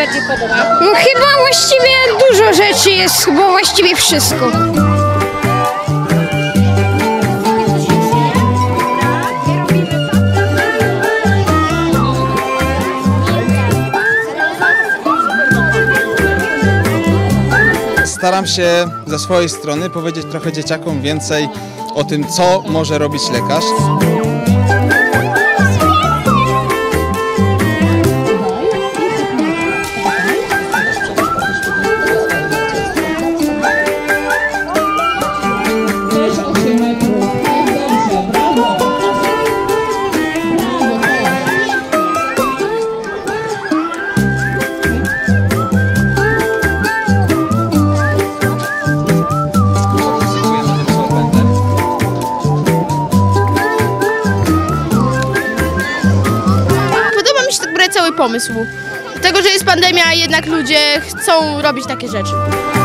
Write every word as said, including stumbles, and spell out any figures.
najbardziej podoba? No chyba właściwie dużo rzeczy jest, chyba właściwie wszystko. Staram się ze swojej strony powiedzieć trochę dzieciakom więcej o tym, co może robić lekarz. Cały pomysł. Tego, że jest pandemia, jednak ludzie chcą robić takie rzeczy.